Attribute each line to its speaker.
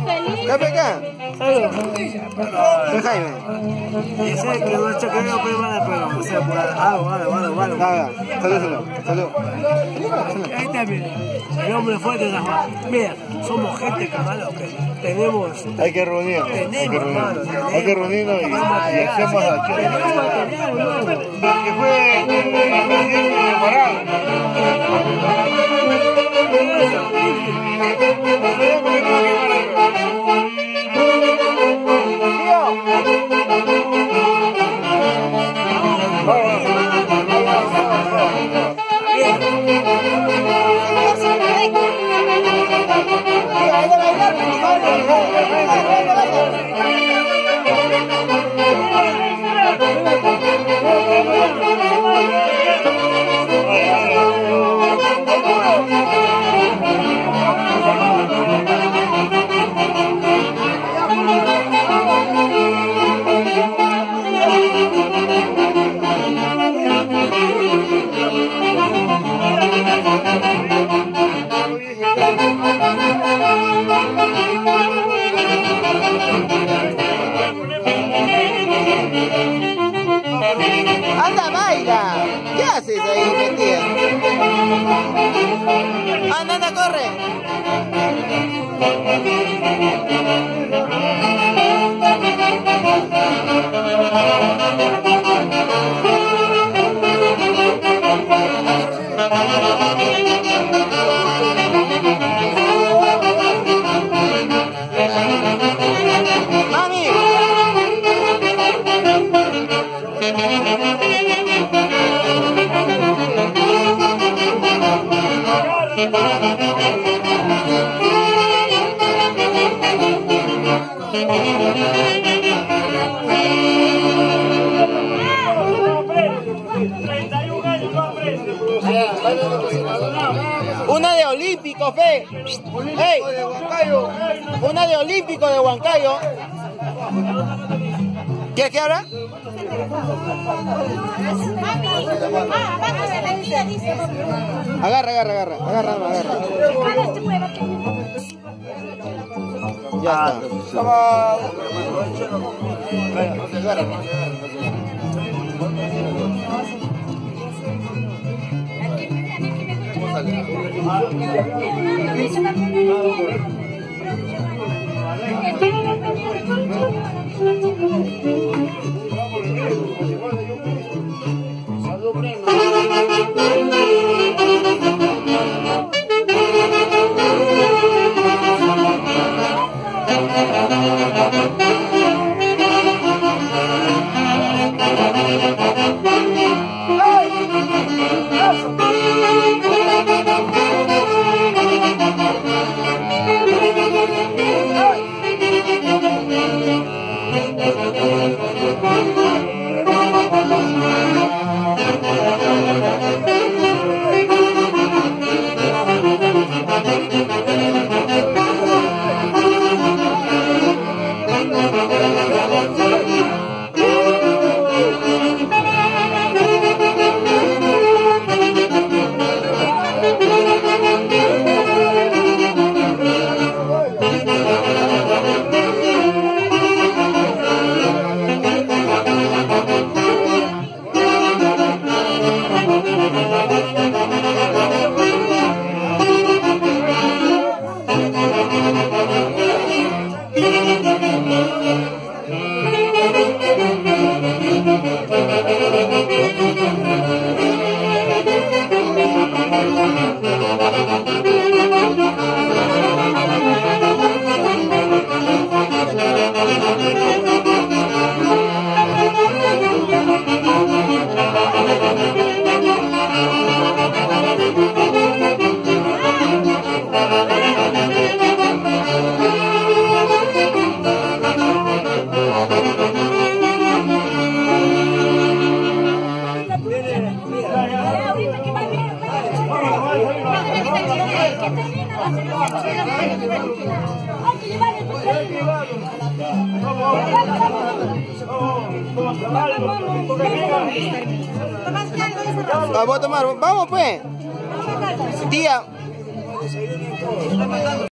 Speaker 1: ¿Qué peca? ¿Qué Jaime?
Speaker 2: Ese que no es chequeo, pero no sé, bueno.
Speaker 1: Salud.
Speaker 2: Ahí también, el hombre fuerte de la Juan. Mira, somos gente, camarón, que tenemos.
Speaker 3: Hay que reunirnos. Hay que reunirnos y hacemos aquí. Que fue
Speaker 1: Anda, baila. ¿Qué haces ahí metida? Anda, corre. Mami. Una de Olímpico, fe. Hey, una de Olímpico de Huancayo. ¿Quieres que abra? Agarra. Ya está. Vamos a tomar, vamos pues. Tía.